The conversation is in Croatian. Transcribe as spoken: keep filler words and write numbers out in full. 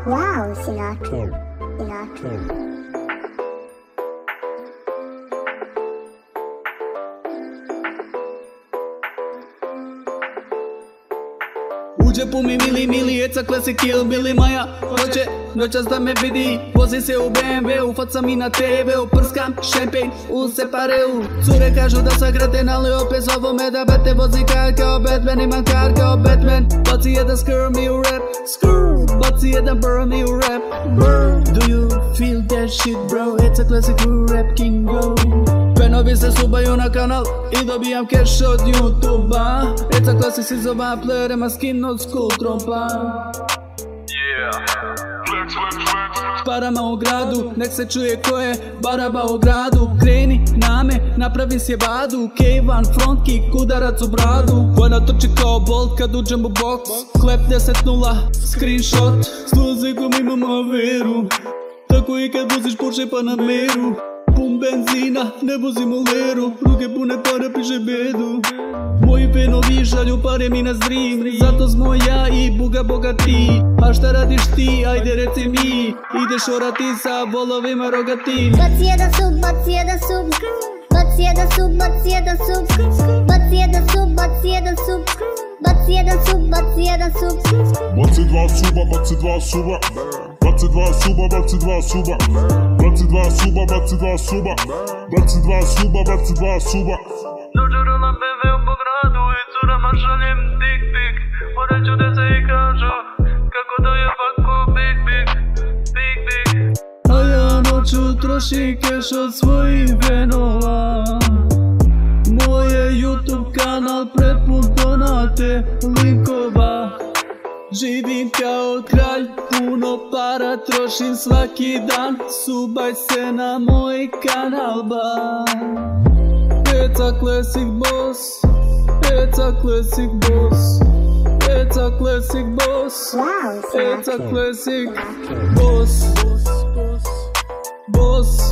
Wow, Sinatra. Sinatra. U džepu mi mili mili, eca classic kill Billy Maja hoće noćas da me vidi. Vozi se u B M W-u, faca mi na T V-u, prskam šampagne u separeu. Cure kažu da sam kreten, ali opet zovu me da bete. Vozi kar kao Batman, imam kar kao Batman. Baci jedan skr mi u rap, skr. Baci jedan brr mi u rap, brr. Do you feel that shit bro? Eca classic u rap king bro. Penovi se subaju na kanal i dobijam cash od YouTube-a. Eca classic si zova plerema skin od school trompa. Parama u gradu, nek se čuje ko je baraba u gradu. Kreni na me, napravi sjebadu. K jedan front kick, udarac u bradu. Koja trči kao Bolt kad uđem u box. Klep deset nula, screenshot. Sluzi kom imam averu. Tako i kad voziš Porsche pa na meru. Pun benzina, ne vozim u leru. Ruke pune para, piše bedu. Moji fenovi šalju pare mi na stream. Zato smo ja i Buga bogati. A šta radiš ti, ajde reci mi. Ideš orati sa volovima rogati. Baci jedan sub, baci jedan sub. Baci jedan sub, baci jedan sub. Baci jedan sub, baci jedan sub. Baci jedan sub, baci jedan sub. Baci dva suba, baci dva suba. Baci dva suba, baci dva suba. Baci dva suba, baci dva suba. Baci dva suba, baci dva suba. Dođeru na B M W po gradu i curama šaljem dik pik. Poreću dece i kažu kako da je faku big big, big big. A ja noću trošim keš od svojih venova. Moje YouTube kanal prepun donate linkova. Živim kao kralj, puno para trošim svaki dan. Subaj se na moj kanal ba. Eca classic boss, Eca classic boss, Eca classic boss, Wow, Eca Sinatra. classic boss, boss.